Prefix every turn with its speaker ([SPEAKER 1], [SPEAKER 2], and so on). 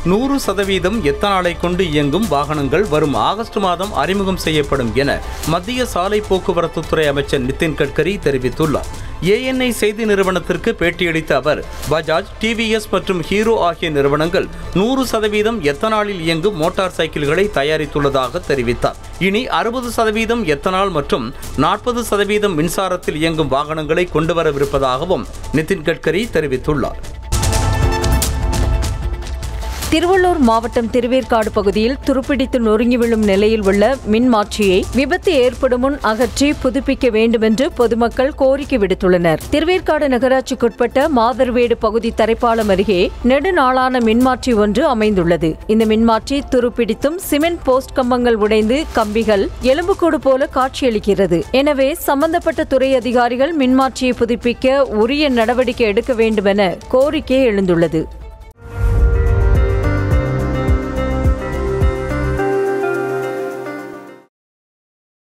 [SPEAKER 1] 100% எத்தனாலை கொண்டு இயங்கும் வாகனங்கள் வரும் ஆகஸ்ட் மாதம் அறிமுகம் செய்யப்படும் என மத்திய சாலை போக்குவரத்து துறை அமைச்சர் நிதின் கட்கரி தெரிவித்துள்ளார். ANI செய்தி நிறுவனத்திற்கு பேட்டியளித்த அவர், பஜாஜ், TVS மற்றும் ஹீரோ ஆகிய நிறுவனங்கள் 100% எத்தனாலில் இயங்கும் மோட்டார் சைக்கிள்களை தயாரித்துள்ளதாக தெரிவித்தார். இனி 60% எத்தனால் மற்றும் 40% மின்சாரத்தில் இயங்கும் வாகனங்களை கொண்டுவரவிருப்பதாகவும் நிதின் கட்கரி தெரிவித்துள்ளார்.
[SPEAKER 2] திருவள்ளூர் மாவட்டம் திருவேற்காடு பகுதியில் துருப்பிடித்து நொறுங்கி விழும் நிலையில் உள்ள மின்மாற்றியை விபத்து ஏற்படும் முன் அகற்றி புதுப்பிக்க வேண்டும் என்று பொதுமக்கள் கோரிக்கை விடுத்துள்ளனர். திருவேற்காடு நகராட்சிக்குட்பட்ட மாதர்வேடு பகுதி தரைப்பாலம் அருகே நெடுநாளான மின்மாற்றி ஒன்று அமைந்துள்ளது. இந்த மின்மாற்றி துருப்பிடித்தும் சிமெண்ட் போஸ்ட் கம்பங்கள் உடைந்து கம்பிகள் எலும்புக்கூடு போல காட்சியளிக்கிறது. எனவே சம்பந்தப்பட்ட துறை அதிகாரிகள் மின்மாற்றியை புதுப்பிக்க உரிய நடவடிக்கை எடுக்க வேண்டும் என கோரிக்கை எழுந்துள்ளது.